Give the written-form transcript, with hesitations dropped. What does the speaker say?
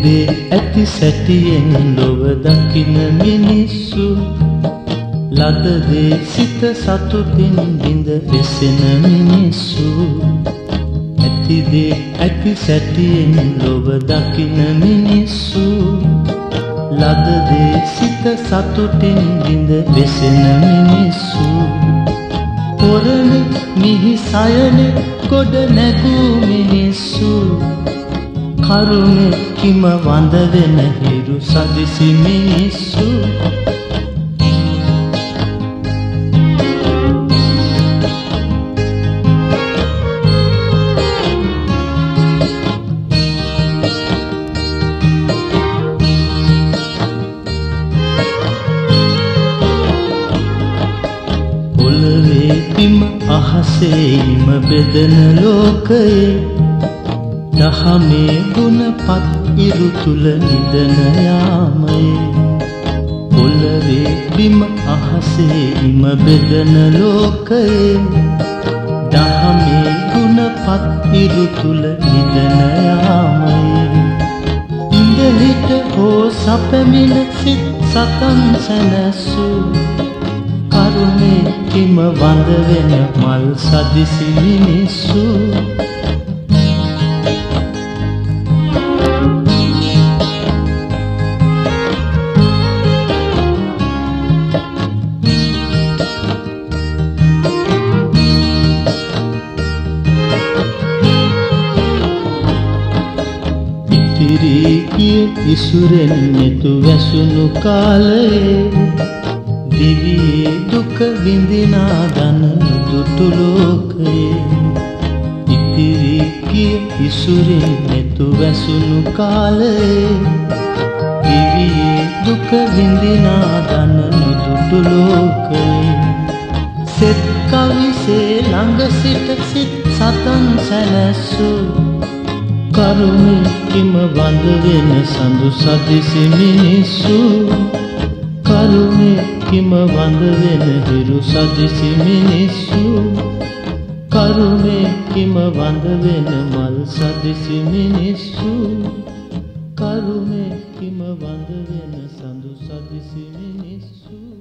දේ ඇති සැටියෙන් ලොව දකින මිනිස්සු ලද දේ සිත සතුටින් බිඳ වෙසෙන මිනිස්සු ඇති දේ ඇති සැටියෙන් ලොව දකින මිනිස්සු ලද දේ සිත සතුටින් බිඳ වෙසෙන මිනිස්සු පොරණ මිහි සයන ගොඩ නැගූ මිනිස්සු කරුණේ කිම වඳ වෙන හිරු සදිසි මිනිස්සු පොළවේ බිම අහසේම බෙදෙන ලෝකයේ දහමේ ගුණපත් ඉරු තුල නිදන යාමයේ පොළවේ බිම අහසේම බෙදෙන ලෝකයේ දහමේ ගුණපත් ඉරු තුල නිදන යාමයේ ඉඳහිට හෝ සපමින සිත් සතන් සැනසු කරුණේ කිම වඳ වෙන මල් සදිසි මිනිස්සු ඉසුරෙන් නෙතු වැසුණු කාලයේ දිවියේ දුක විඳිනා දන දුටු ලෝකයේ ඉතිරි ගිය ඉසුරෙන් නෙතු වැසුණු කාලයේ දිවියේ දුක විඳිනා දන දුටු ලෝකයේ සෙත් කවිසේ ළඟ සිට සිත් සතන් සැනසු කරුණේ කිම වඳ වෙන සඳු සදිසි මිනිස්සු කරුණේ කිම වඳ වෙන හිරු සදිසි මිනිස්සු කරුණේ කිම වඳ වෙන මල් සදිසි මිනිස්සු කරුණේ කිම වඳ වෙන සඳු සදිසි මිනිස්සු